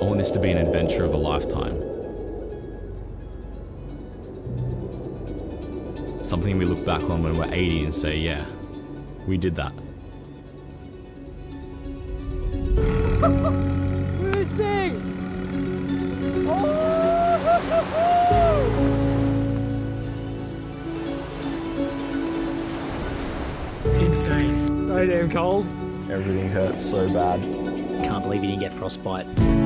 want this to be an adventure of a lifetime. Something we look back on when we're 80 and say, yeah, we did that. Cruising! Insane. So damn cold. Everything hurts so bad. Can't believe you didn't get frostbite.